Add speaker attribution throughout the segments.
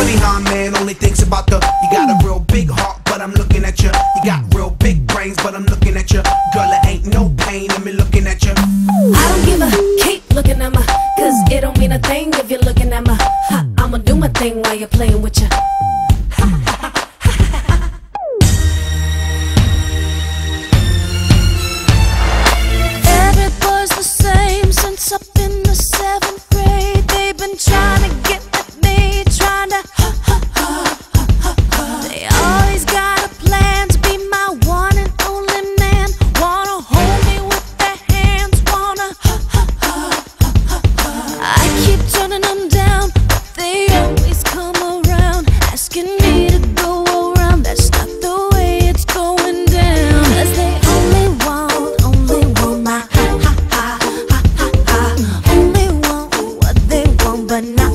Speaker 1: funny how a man only thinks about the. You got a real big heart, but I'm looking at you. You got real big brains, but I'm looking at you. Girl, it ain't no pain in me looking at you.
Speaker 2: I don't give a keep looking at me, cause it don't mean a thing if you're looking at me. I'ma do my thing while you're playing with you.
Speaker 3: Every boy's the same since up in the 7th grade. They've been trying to get at me, trying to They always got a plan to be my one and only man. Wanna hold me with their hands, wanna I keep turning them down, but they always come around, asking me to go around. That's not the way it's going down. Cause they only want my only want what they want, but not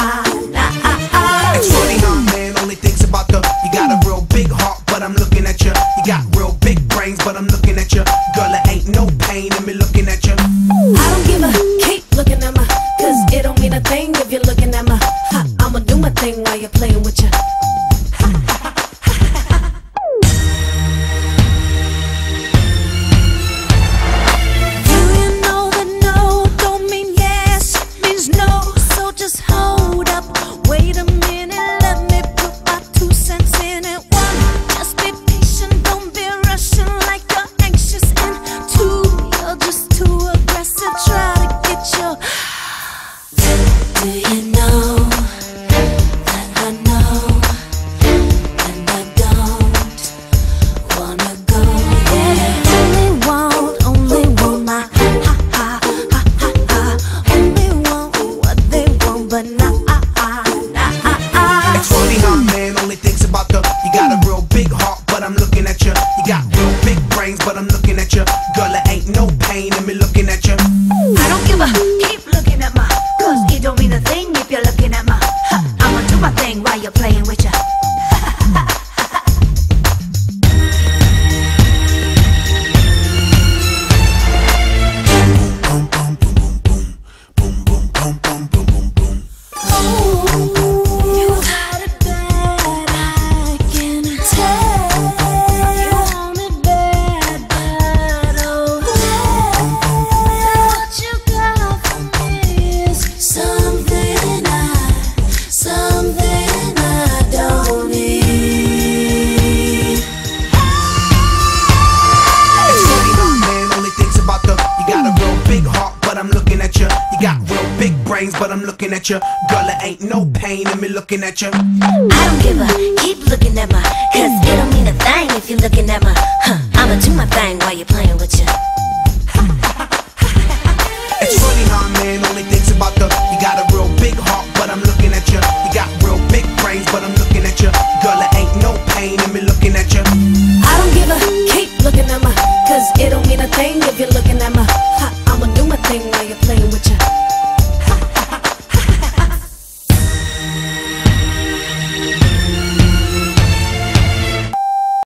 Speaker 1: It's funny how a man only thinks about the. You got a real big heart, but I'm looking at you. You got real big brains, but I'm looking at you. Girl, it ain't no pain in me looking at you.
Speaker 2: I don't give a keep looking at me, cause it don't mean a thing if you're looking at me. I'ma do my thing while you're playing with you.
Speaker 3: Do you know that no don't mean yes, it means no? So just hold up, wait a minute, let me put my 2 cents in it. 1, just be patient, don't be rushing like you're anxious. And 2, you're just too aggressive, try to get your Do you know that I know, and I don't wanna go? Yeah, only want my only want what they want, but not
Speaker 1: It's funny how a man only thinks about the. You got a real big heart, but I'm looking at you. You got real big brains, but I'm looking at you. Girl, it ain't no pain in me looking at you.
Speaker 4: I don't give a keep looking at me, cause it don't mean a thing if you're looking at me. I'ma do my thing while you're playing with ya.
Speaker 3: You got it bad, I can tell. You want it bad, oh. What you got for me is something I don't need.
Speaker 1: It's funny how a man only thinks about the. You got a real big heart, but I'm looking at you. You got real big brains, but I'm looking at you. Girl, it ain't no pain in me looking at you.
Speaker 4: I don't give a keep looking at me, cause it don't mean a thing if you're looking at me. I'ma do my thing while you're playing with ya.
Speaker 1: It's funny how a man only thinks about the. You got a real big heart, but I'm looking at you. You got real big brains, but I'm looking at you. Girl, it ain't no pain in me looking at you.
Speaker 2: I don't give a keep looking at me, cause it don't mean a thing if you're looking at me.